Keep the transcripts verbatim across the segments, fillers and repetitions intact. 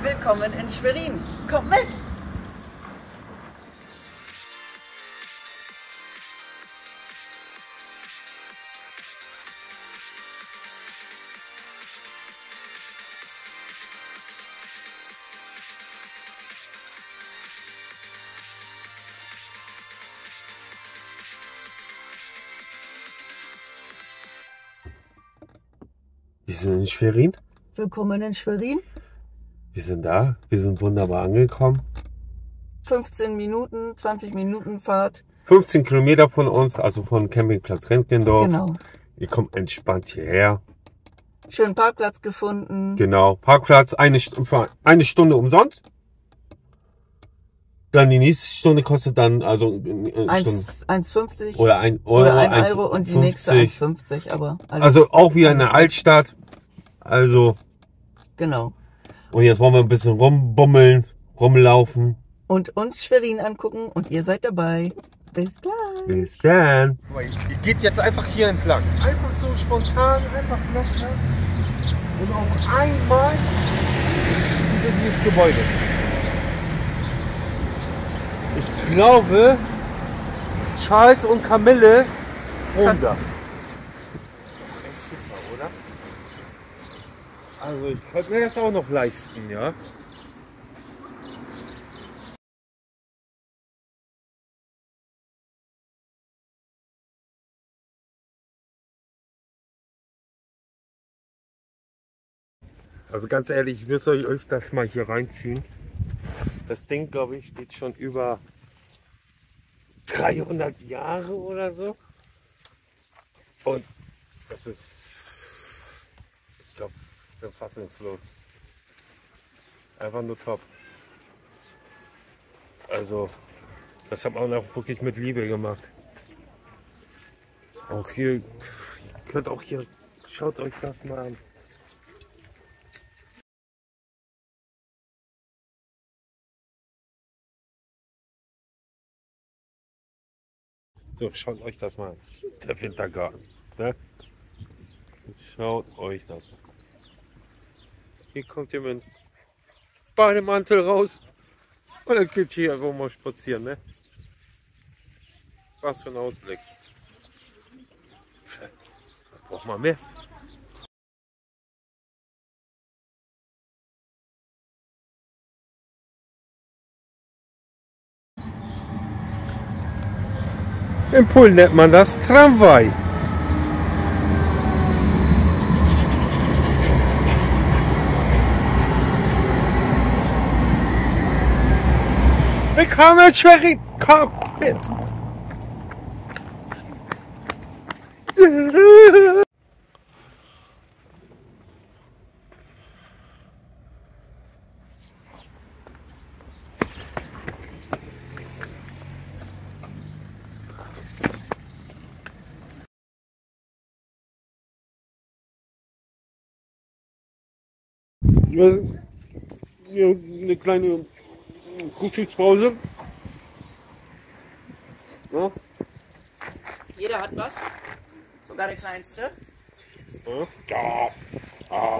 Willkommen in Schwerin. Komm mit! Wir sind in Schwerin. Willkommen in Schwerin. Wir sind da. Wir sind wunderbar angekommen. fünfzehn Minuten, zwanzig Minuten Fahrt. fünfzehn Kilometer von uns, also von Campingplatz Rentgendorf. Genau. Ihr kommt entspannt hierher. Schönen Parkplatz gefunden. Genau. Parkplatz eine, für eine Stunde umsonst. Dann die nächste Stunde kostet dann also äh, eins fünfzig oder ein Euro, oder ein eins Euro und die fünfzig. nächste eins fünfzig. Aber also auch wieder in der Altstadt. Also genau. Und jetzt wollen wir ein bisschen rumbummeln, rumlaufen. Und uns Schwerin angucken und ihr seid dabei. Bis gleich. Bis dann. Ihr geht jetzt einfach hier entlang. Einfach so spontan, einfach locker. Und auf einmal über dieses Gebäude. Ich glaube, Charles und Camille wohnen da. Echt super, oder? Also ich könnte mir das auch noch leisten, ja. Also ganz ehrlich, ich müsste euch das mal hier reinziehen. Das Ding, glaube ich, steht schon über dreihundert Jahre oder so. Und das ist, ich glaube, ich bin fassungslos. Einfach nur top. Also, das hat man auch wirklich mit Liebe gemacht. Auch hier, ihr könnt auch hier, schaut euch das mal an. So, schaut euch das mal an. Der Wintergarten. Ne? Schaut euch das an. Hier kommt ihr mit dem Bademantel raus. Und dann geht hier einfach mal spazieren. Ne? Was für ein Ausblick. Was braucht man mehr? Im Pool nennt man das Tramway. Willkommen in Schwerin, komm mit! Ja, eine kleine Frühstückspause. Ja. Jeder hat was. Sogar der Kleinste. Ja. Ja. Ja.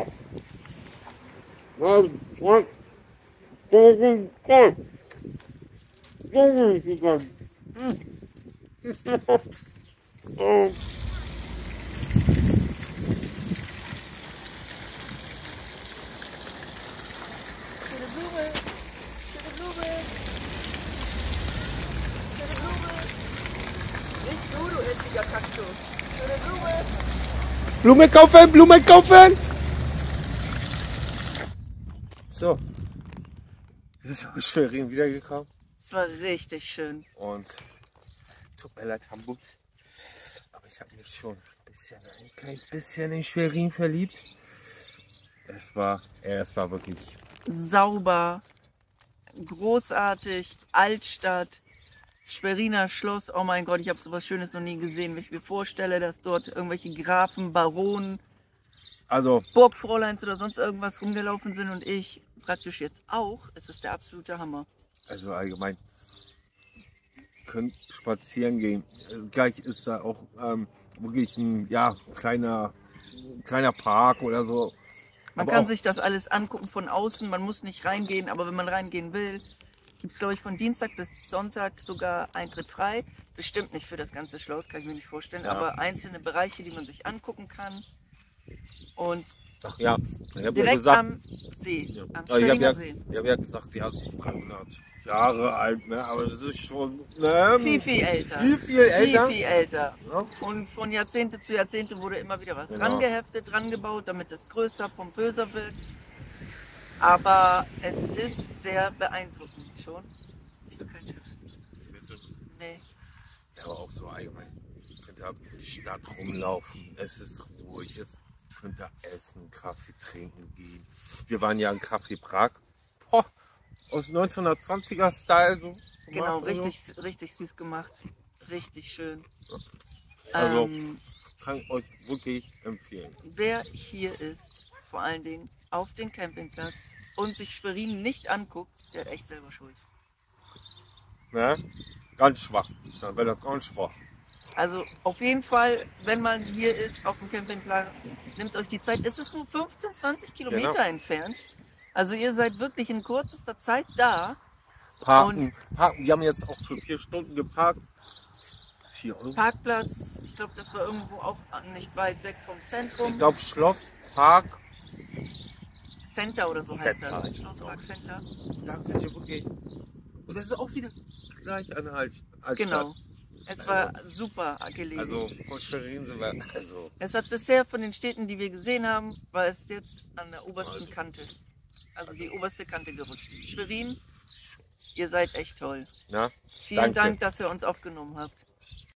Ja, Freund. Komm, komm. Komm. Oh. Schöne Blume. Schöne Blume. Schöne Blume. Nicht du, du hässlicher Kaktus. Schöne Blume. Blume kaufen, Blume kaufen! So. Wir sind aus Schwerin wiedergekommen. Es war richtig schön. Und tut mir leid, Hamburg. Aber ich habe mich schon ein, bisschen, ein kleines bisschen in Schwerin verliebt. Es war, es war wirklich Sauber, großartig, Altstadt, Schweriner Schloss. Oh mein Gott, ich habe sowas Schönes noch nie gesehen. Wenn ich mir vorstelle, dass dort irgendwelche Grafen, Baronen, also Burgfräuleins oder sonst irgendwas rumgelaufen sind und ich praktisch jetzt auch, es ist der absolute Hammer. Also allgemein könnt spazieren gehen. Gleich ist da auch ähm, wirklich ein ja, kleiner, kleiner Park oder so. Man Aber kann auch- sich das alles angucken von außen, man muss nicht reingehen, aber wenn man reingehen will, gibt es, glaube ich, von Dienstag bis Sonntag sogar Eintritt frei. Bestimmt nicht für das ganze Schloss, kann ich mir nicht vorstellen, Ja. aber einzelne Bereiche, die man sich angucken kann. Und Ach ja, ich habe ja direkt gesagt, am See, ja. am ich habe Schweriner ja, See. ich hab ja gesagt, ja, ist dreihundert Jahre alt, ne? Aber das ist schon ne? Viel, viel älter. Viel, viel älter. Viel, viel älter. Ja. Und von Jahrzehnte zu Jahrzehnte wurde immer wieder was Genau. rangeheftet, rangebaut, damit es größer, pompöser wird. Aber es ist sehr beeindruckend schon. Ich will kein Schiff. Nee. Ja, aber auch so allgemein. Ihr könnt ja in die Stadt rumlaufen. Es ist ruhig. Es könnt ihr essen, Kaffee trinken gehen. Wir waren ja in Café Prag. Boah, aus neunzehnhundertzwanziger Style so. Genau, gemacht, richtig, richtig süß gemacht. Richtig schön. Also, Ähm, kann ich euch wirklich empfehlen. wer hier ist, vor allen Dingen auf den Campingplatz und sich Schwerin nicht anguckt, der hat echt selber Schuld. Ne? Ganz schwach. Dann wäre das ganz schwach. Also auf jeden Fall, wenn man hier ist auf dem Campingplatz, nehmt euch die Zeit. Es ist nur fünfzehn, zwanzig Kilometer Genau. entfernt. Also ihr seid wirklich in kürzester Zeit da. Parken, parken. Wir haben jetzt auch für vier Stunden geparkt. Vier Euro. Parkplatz, ich glaube, das war irgendwo auch nicht weit weg vom Zentrum. Ich glaube Schloss, Park. Center oder so heißt Center das. heißt es Schlosspark Center. Da könnt ihr wirklich. Und das ist auch wieder gleich eine Alt Altstadt. Genau. Es war super gelegen. Also von Schwerin sind wir. Also. Es hat bisher von den Städten, die wir gesehen haben, war es jetzt an der obersten Also. Kante. Also die oberste Kante gerutscht. Schwerin, ihr seid echt toll. Na, Vielen Danke. Dank, dass ihr uns aufgenommen habt.